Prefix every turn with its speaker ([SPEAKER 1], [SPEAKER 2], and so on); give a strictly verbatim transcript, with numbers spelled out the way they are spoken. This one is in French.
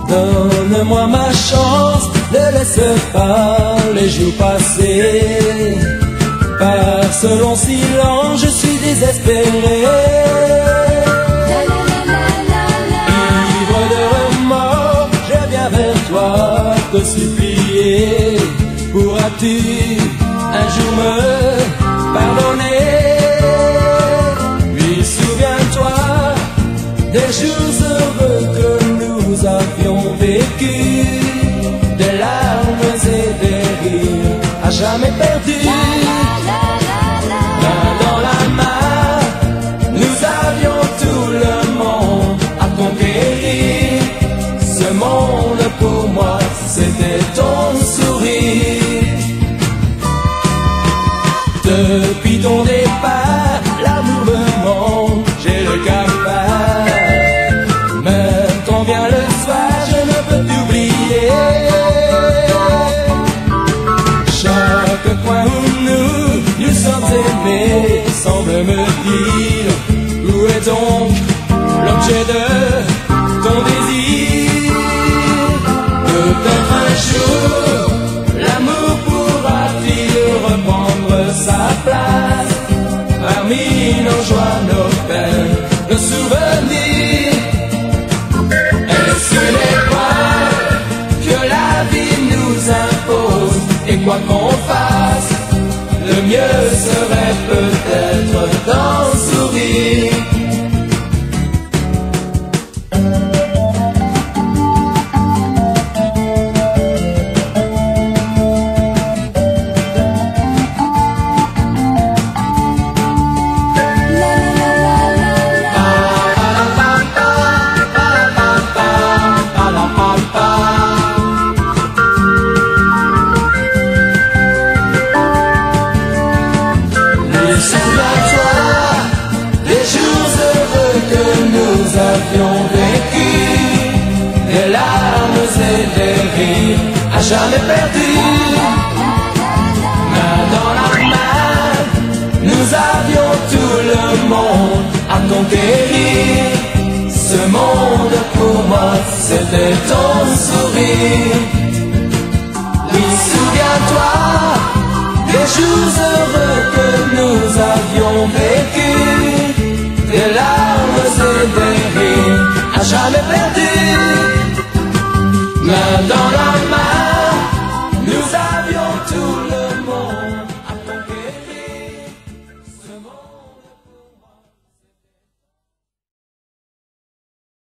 [SPEAKER 1] Donne-moi ma chance, ne laisse pas les jours passer. Par ce long silence, je suis désespéré. Ivre de remords, je viens vers toi te supplier. Pourras-tu un jour me pardonner? Puis souviens-toi des jours heureux que nous avions vécu, des larmes et des rires à jamais perdus. Main dans la main, nous avions tout le monde à conquérir. Ce monde pour moi, c'était ton sourire. Depuis ton départ, l'amour me manque, j'ai le cafard. Mais quand vient le soir, je ne peux t'oublier. Chaque coin où nous, nous sommes aimés semble me dire: où est donc l'objet de ton désir? Peut-être un jour, l'amour pourra-t-il reprendre sa place parmi nos joies, nos peines, nos souvenirs. Est-ce que les pas que la vie nous impose, et quoi qu'on fasse, le mieux serait peut-être d'en sourire? Souviens-toi des jours heureux que nous avions vécu, des larmes et des rires à jamais perdus. Main dans la main, nous avions tout le monde à conquérir. Ce monde pour moi, c'était ton sourire. Oui, souviens-toi des jours heureux que nous avions vécu, des larmes et des rires à jamais perdus.